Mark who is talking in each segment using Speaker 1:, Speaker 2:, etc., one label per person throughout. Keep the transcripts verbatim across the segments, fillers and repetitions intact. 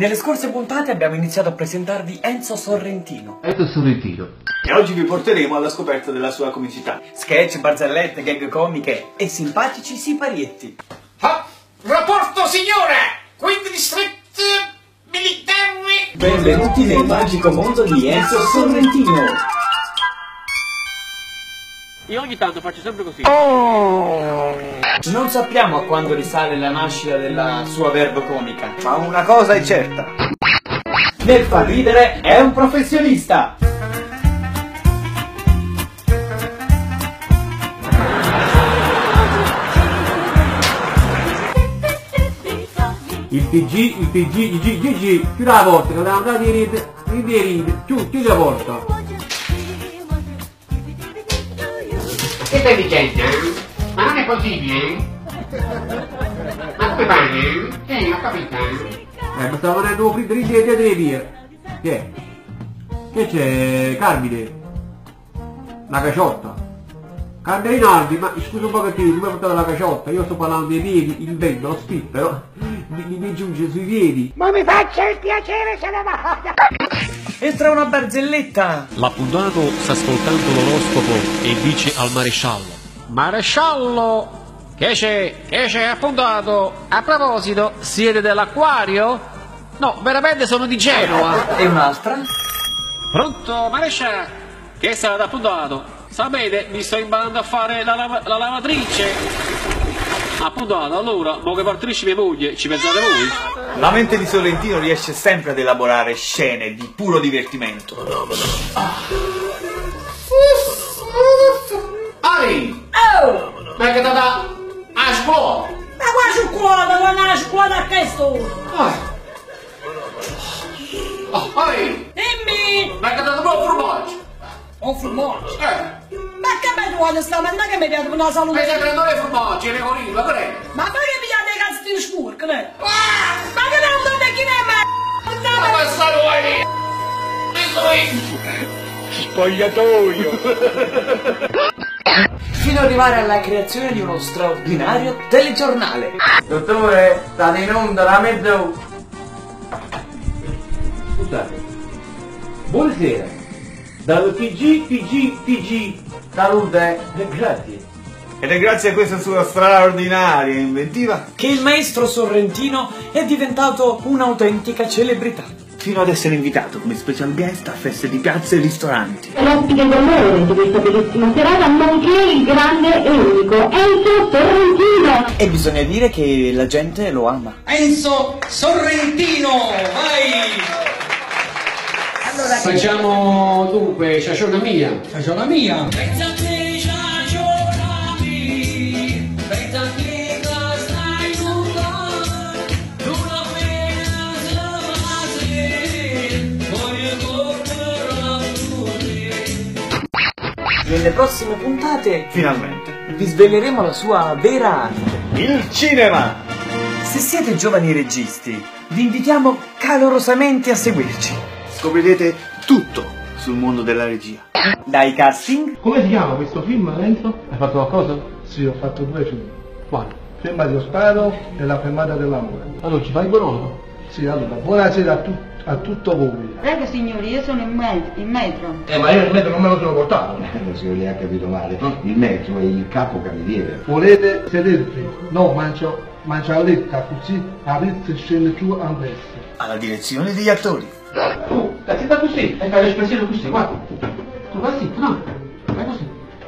Speaker 1: Nelle scorse puntate abbiamo iniziato a presentarvi Enzo Sorrentino.
Speaker 2: Enzo Sorrentino.
Speaker 1: E oggi vi porteremo alla scoperta della sua comicità. Sketch, barzellette, gag comiche e simpatici siparietti.
Speaker 3: Ah, rapporto signore! Quindi district militare.
Speaker 1: Benvenuti nel magico mondo di Enzo Sorrentino.
Speaker 4: Io ogni tanto faccio sempre così.
Speaker 1: Oh. Non sappiamo a quando risale la nascita della sua verve comica, ma una cosa è certa: nel far ridere è un professionista.
Speaker 2: Il P G, il P G, il G, G, G, chiuda la porta, che dobbiamo andare di ride, ride, ride, chiudi, chiudi la porta.
Speaker 3: Che stai dicendo? Ma non è possibile? Ma come fai? Sì, ho capito.
Speaker 2: Eh, ma stavo venendo un ride, ride, ride, ride, via. Che è? Che c'è, Carmine? La caciotta. Carmine Rinaldi, ma scusa un pochettino, tu mi hai portato la caciotta, io sto parlando dei piedi, il vento, lo spiffero, mi, mi, mi giunge sui piedi.
Speaker 3: Ma mi faccia il piacere se ne vada!
Speaker 1: E tra una barzelletta:
Speaker 5: l'appuntato sta ascoltando l'oroscopo e dice al maresciallo: maresciallo, che c'è? Che c'è appuntato? A proposito, siete dell'acquario? No, veramente sono di Genova.
Speaker 1: E un'altra:
Speaker 5: pronto maresciallo? Che sarà appuntato? Sapete, mi sto imparando a fare la, lava la lavatrice. Appuntato, allora, mo che partorisce mia moglie, ci pensate voi?
Speaker 1: La mente di Sorrentino riesce sempre ad elaborare scene di puro divertimento.
Speaker 3: Ari!
Speaker 6: Oh!
Speaker 3: Ma che da da a scuola?
Speaker 6: Ma qua su scuola, non è a scuola a questo!
Speaker 3: Ah. Oh, Ari!
Speaker 6: Dimmi!
Speaker 3: Ma che da da buon formaggio?
Speaker 6: Un formaggio?
Speaker 3: Eh!
Speaker 6: Ma che bello quando sta, ma non che mi piace per una salute!
Speaker 3: Ma stai prendendo le formaggi, le corine, ma che è?
Speaker 6: Ma perché mi date i cazzi di spurco, ne? Ma che non date chi ne me?
Speaker 3: Ma passare vuoi?
Speaker 1: Spogliatoio! Fino ad arrivare alla creazione di uno straordinario telegiornale.
Speaker 2: Dottore, state in onda da mezz'ora. Scusate. Buonasera. Dal P G, P G, P G. Salute. Eh, grazie.
Speaker 1: Ed è grazie a questa sua straordinaria inventiva che il maestro Sorrentino è diventato un'autentica celebrità, fino ad essere invitato come special guest a feste di piazze e ristoranti.
Speaker 7: L'ospite d'onore di questa bellissima serata, nonché il grande e unico Enzo Sorrentino.
Speaker 1: E bisogna dire che la gente lo ama.
Speaker 8: Enzo Sorrentino, vai!
Speaker 6: Allora,
Speaker 3: Facciamo dunque, ciaciona mia.
Speaker 8: Ciaciona mia!
Speaker 1: Nelle prossime puntate, finalmente, vi sveleremo la sua vera arte: il cinema! Se siete giovani registi, vi invitiamo calorosamente a seguirci. Scoprirete tutto sul mondo della regia. Dai casting.
Speaker 2: Come si chiama questo film, Enzo? Hai fatto qualcosa?
Speaker 9: Sì, ho fatto due film. Quali? Ferma di Sparo e La fermata dell'amore.
Speaker 2: Allora, ci fai buono?
Speaker 9: Sì, allora, buonasera a, tu a tutto voi.
Speaker 7: Prego signori, io sono in, me in metro.
Speaker 9: Eh, ma io il metro non me lo sono portato.
Speaker 10: Eh, se lei ha capito male, il metro è il capocannoniere.
Speaker 9: Volete sedervi? No, mangio, mangio la letta, così aprite scende giù a destra.
Speaker 1: Alla direzione degli attori.
Speaker 3: Tu, la zitta così, e fai l'espressione così, guarda. Tu vai così, no? Vai così.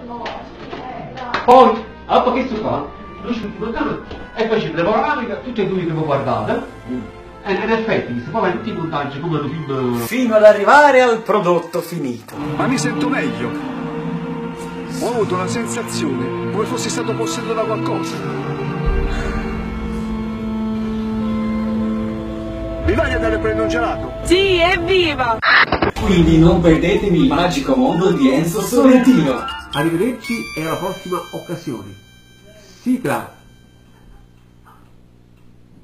Speaker 3: Poi, dopo che sto qua, noi ci guardiamo e poi ci prendiamo la camera, tutti e due che vi guardate. E in effetti, se poi vai tutti i montaggi come lo film...
Speaker 1: Fino ad arrivare al prodotto finito.
Speaker 11: Ma mi sento meglio. Ho avuto una sensazione, come fossi stato posseduto da qualcosa. Vi va di andare a prendere un gelato?
Speaker 6: sì, evviva!
Speaker 1: Quindi non perdetevi il magico mondo di Enzo Sorrentino.
Speaker 2: Arrivederci e alla prossima occasione. Sigla.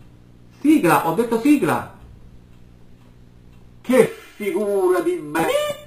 Speaker 2: Sigla, ho detto sigla. Che figura di me.